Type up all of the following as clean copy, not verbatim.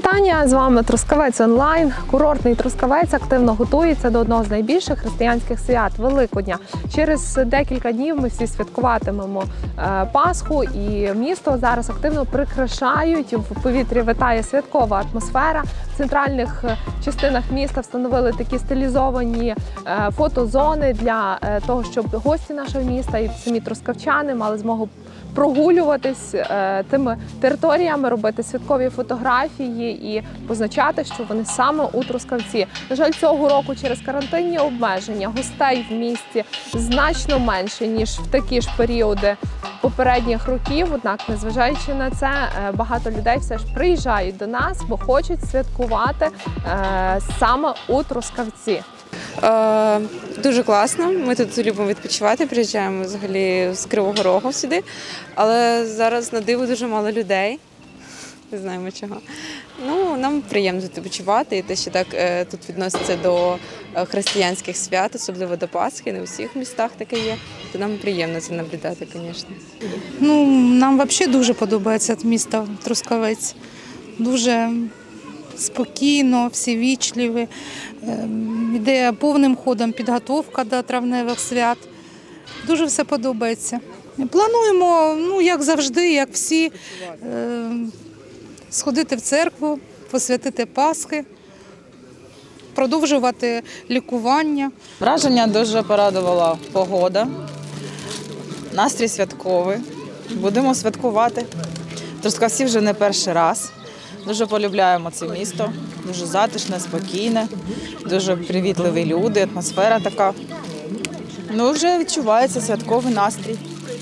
Вітання, з вами Трускавець онлайн. Курортний Трускавець активно готується до одного з найбільших християнських свят – Великодня. Через декілька днів ми всі святкуватимемо Пасху, і місто зараз активно прикрашають, в повітрі витає святкова атмосфера. В центральних частинах міста встановили такі стилізовані фотозони для того, щоб гості нашого міста і самі трускавчани мали змогу прогулюватись тими територіями, робити святкові фотографії і позначати, що вони саме у Трускавці. На жаль, цього року через карантинні обмеження гостей в місті значно менше, ніж в такі ж періоди попередніх років. Однак, незважаючи на це, багато людей все ж приїжджають до нас, бо хочуть святкувати саме у Трускавці. Дуже класно, ми тут любимо відпочивати, приїжджаємо взагалі з Кривого Рогу сюди, але зараз на диво дуже мало людей, не знаємо чого. Ну, нам приємно тут відпочивати і те, що так тут відноситься до християнських свят, особливо до Пасхи, не у всіх містах таке є, то нам приємно це наблюдати, звісно. Ну, нам взагалі дуже подобається місто Трускавець, дуже спокійно, всі вічливі, йде повним ходом підготовка до травневих свят. Дуже все подобається. Плануємо, ну, як завжди, як всі, сходити в церкву, посвятити Пасхи, продовжувати лікування. Враження дуже порадувала погода, настрій святковий. Будемо святкувати. Трускавці вже не перший раз. Дуже полюбляємо це місто, дуже затишне, спокійне, дуже привітливі люди, атмосфера така. Ну, вже відчувається святковий настрій.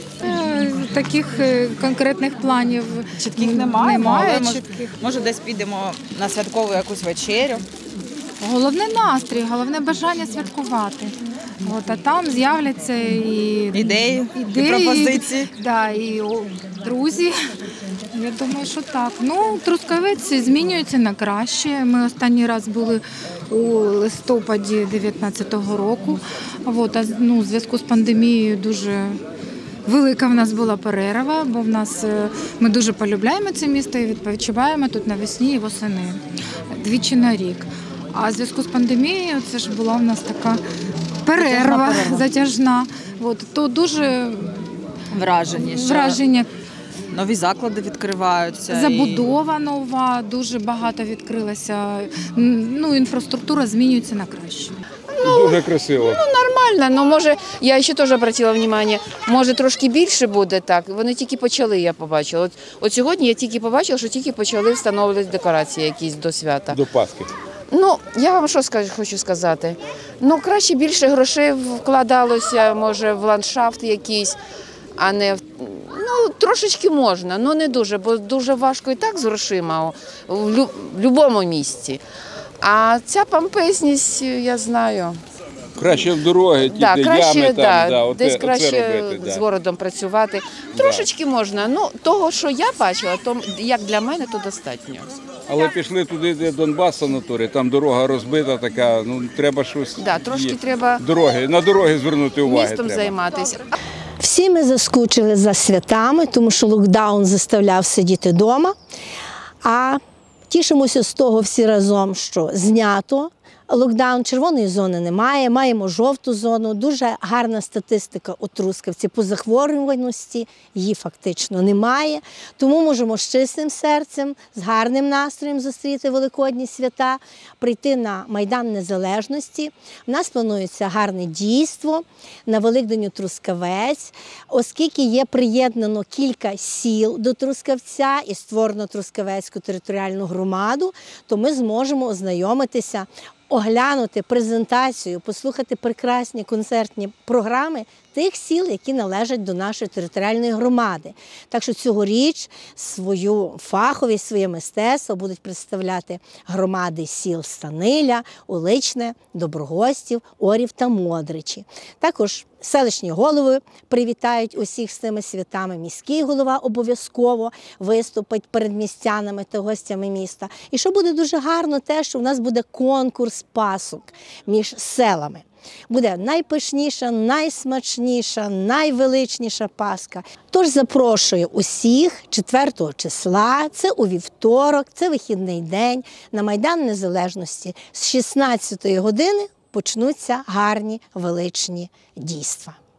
Таких конкретних планів Чітких немає, але чітких. може десь підемо на святкову якусь вечерю. Головне настрій, головне бажання святкувати. От, а там з'являться і Ідеї, і пропозиції. І друзі. Я думаю, що так. Ну, Трускавець змінюється на краще. Ми останній раз були у листопаді 2019 року. От, а, в зв'язку з пандемією дуже велика в нас була перерва, бо ми дуже полюбляємо це місто і відпочиваємо тут навесні і восени, двічі на рік. А в зв'язку з пандемією це ж була в нас така перерва затяжна. От, то дуже враження. Нові заклади відкриваються. Забудова нова, дуже багато відкрилося. Ну, інфраструктура змінюється на краще. Дуже красиво. Нормально, може, я ще теж обратила увагу, може трошки більше буде так. Вони тільки почали, я побачила. От сьогодні я тільки побачила, що тільки почали встановлювати декорації якісь до свята. До Пасхи. Ну, я вам що хочу сказати. Ну, краще більше грошей вкладалося, може, в ландшафт якийсь, а не в... Ну, трошечки можна, але не дуже, бо дуже важко і так з грошима в будь-якому місці. А ця помпезність, я знаю. Краще в дороги, ті, де ями там, десь краще робити, з городом працювати. Трошечки можна, ну, того, що я бачила, то, як для мене, то достатньо. Але пішли туди, де Донбас санаторій, там дорога розбита така, ну, треба щось. Трошки треба на дороги звернути увагу. Містом займатися. Всі ми заскучили за святами, тому що локдаун заставляв сидіти вдома. А тішимося з того всі разом, що знято локдаун, червоної зони немає, маємо жовту зону. Дуже гарна статистика у Трускавці по захворюваності, її фактично немає. Тому можемо з чистим серцем, з гарним настроєм зустріти великодні свята, прийти на Майдан Незалежності. У нас планується гарне дійство на Великдень у Трускавець, оскільки є приєднано кілька сіл до Трускавця і створено Трускавецьку територіальну громаду, то ми зможемо ознайомитися, оглянути презентацію, послухати прекрасні концертні програми тих сіл, які належать до нашої територіальної громади. Так що цьогоріч свою фаховість, своє мистецтво будуть представляти громади сіл Станиля, Уличне, Доброгостів, Орів та Модричі. Також селищні голови привітають усіх з цими святами. Міський голова обов'язково виступить перед містянами та гостями міста. І що буде дуже гарно те, що в нас буде конкурс пасок між селами. буде найпишніша, найсмачніша, найвеличніша Пасха. Тож запрошую усіх 4 числа, це у вівторок, це вихідний день, на Майдан Незалежності. З 16-ї години почнуться гарні величні дійства.